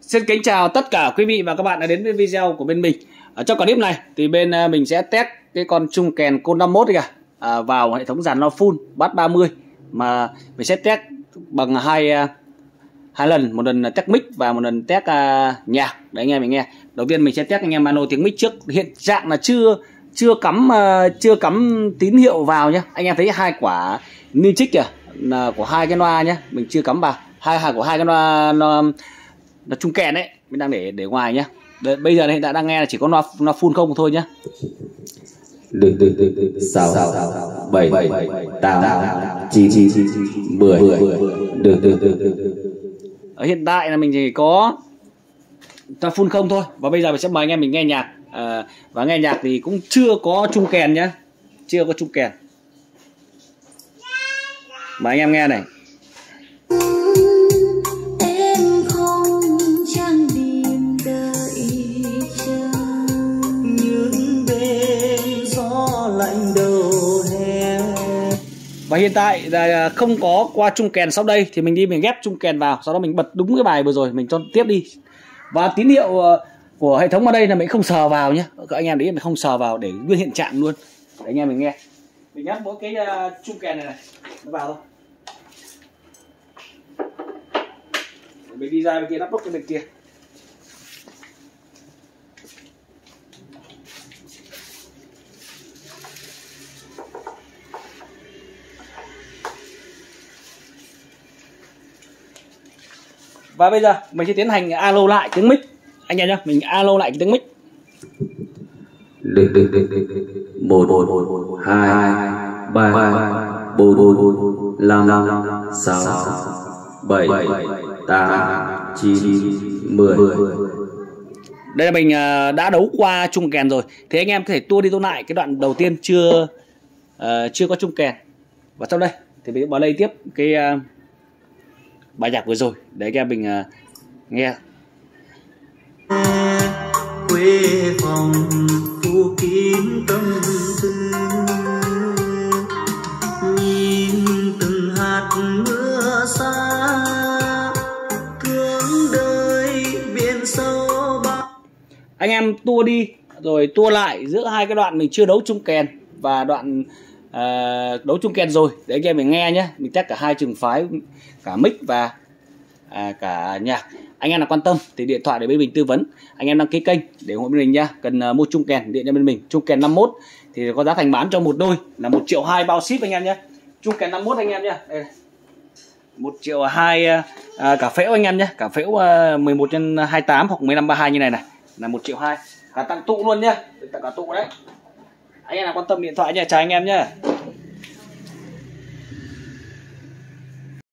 Xin kính chào tất cả quý vị và các bạn đã đến với video của bên mình. Ở trong clip này thì bên mình sẽ test cái con chung kèn Côn 51 đây kìa, vào hệ thống dàn loa full bass 30 mà mình sẽ test bằng hai lần, một lần test mic và một lần test nhạc để anh em mình nghe. Đầu tiên mình sẽ test anh em mano tiếng mic trước. Hiện trạng là chưa cắm tín hiệu vào nhá. Anh em thấy hai quả ni trích kìa, là của hai cái loa nhá, mình chưa cắm vào. Của hai cái loa nó chung kèn đấy, mình đang để ngoài nhá. Bây giờ hiện tại đang nghe là chỉ có loa full không thôi nhá. 6 7 8 9 10. Ở hiện tại là mình chỉ có loa full không thôi. Và bây giờ mình sẽ mời anh em mình nghe nhạc. Và nghe nhạc thì cũng chưa có chung kèn nhá, chưa có chung kèn. Mời anh em nghe này. Và hiện tại là không có qua chung kèn. Sau đây thì mình ghép chung kèn vào, sau đó mình bật đúng cái bài vừa rồi mình cho tiếp đi. Và tín hiệu của hệ thống ở đây là mình không sờ vào nhé. Các anh em để ý mình không sờ vào để nguyên hiện trạng luôn. Để anh em mình nghe. Mình nhắc mỗi cái chung kèn này nó vào thôi. Mình đi ra bên kia lắp đúc cái bên kia. Và bây giờ mình sẽ tiến hành alo lại tiếng mic anh em nhá. Mình alo lại cái tiếng mic. 1 2 3 4 5 6 7 8 9 10. Đây là mình đã đấu qua chung kèn rồi. Thì anh em có thể tua đi tua lại cái đoạn đầu tiên chưa có chung kèn. Và sau đây thì mình vào đây tiếp cái bài nhạc vừa rồi để anh em mình nghe. Quê phòng phủ kín tâm tư, nhìn từng hạt mưa xa, thương đời biển sâu bao. Anh em tua đi rồi tua lại giữa hai cái đoạn mình chưa đấu chung kèn và đoạn đấu chung kèn rồi để anh em mình nghe nhé. Mình test cả hai trường phái, cả mic và cả nhạc. Anh em nào quan tâm thì điện thoại để bên mình tư vấn. Anh em đăng ký kênh để ủng hộ bên mình nha. Cần mua chung kèn điện cho bên mình. Chung kèn 51 thì có giá thành bán cho một đôi là 1,2 triệu bao ship anh em nhé. Chung kèn 51 anh em nhé. Đây này. 1,2 triệu cả phễu anh em nhé. Cả phễu 11x28 hoặc 1532 như này này là 1,2 triệu. Cả tặng tụ luôn nhá. Tặng cả tụ đấy. Anh em nào quan tâm điện thoại nha. Chào anh em nhé.